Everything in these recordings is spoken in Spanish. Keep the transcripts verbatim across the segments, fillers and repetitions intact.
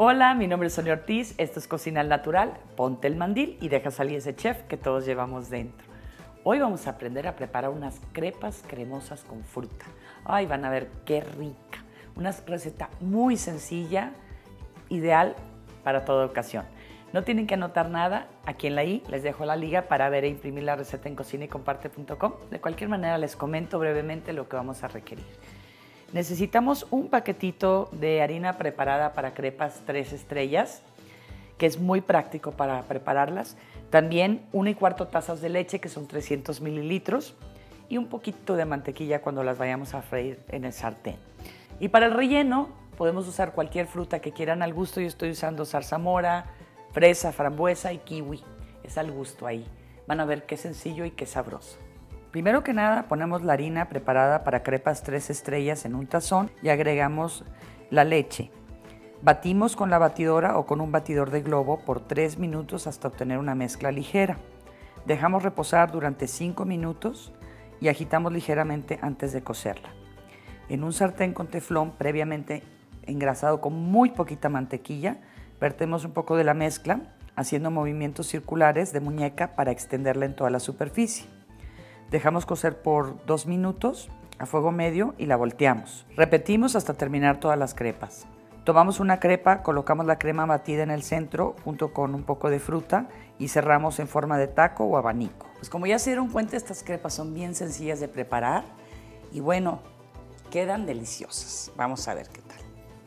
Hola, mi nombre es Sonia Ortiz, esto es Cocina al Natural, ponte el mandil y deja salir ese chef que todos llevamos dentro. Hoy vamos a aprender a preparar unas crepas cremosas con fruta. Ay, van a ver qué rica. Una receta muy sencilla, ideal para toda ocasión. No tienen que anotar nada, aquí en la i les dejo la liga para ver e imprimir la receta en cocina y comparte punto com. De cualquier manera les comento brevemente lo que vamos a requerir. Necesitamos un paquetito de harina preparada para crepas tres estrellas, que es muy práctico para prepararlas. También una y cuarto tazas de leche, que son trescientos mililitros, y un poquito de mantequilla cuando las vayamos a freír en el sartén. Y para el relleno podemos usar cualquier fruta que quieran al gusto. Yo estoy usando zarzamora, fresa, frambuesa y kiwi. Es al gusto ahí. Van a ver qué sencillo y qué sabroso. Primero que nada ponemos la harina preparada para crepas tres estrellas en un tazón y agregamos la leche. Batimos con la batidora o con un batidor de globo por tres minutos hasta obtener una mezcla ligera. Dejamos reposar durante cinco minutos y agitamos ligeramente antes de cocerla. En un sartén con teflón previamente engrasado con muy poquita mantequilla, vertemos un poco de la mezcla haciendo movimientos circulares de muñeca para extenderla en toda la superficie. Dejamos cocer por dos minutos a fuego medio y la volteamos. Repetimos hasta terminar todas las crepas. Tomamos una crepa, colocamos la crema batida en el centro junto con un poco de fruta y cerramos en forma de taco o abanico. Pues como ya se dieron cuenta, estas crepas son bien sencillas de preparar y bueno, quedan deliciosas. Vamos a ver qué tal.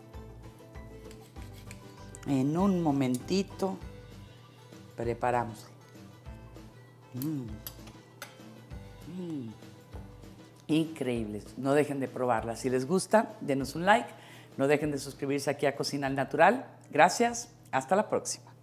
En un momentito preparamos. Mm. Mm. Increíbles, no dejen de probarlas. Si les gusta, denos un like, no dejen de suscribirse aquí a Cocina al Natural. Gracias, hasta la próxima.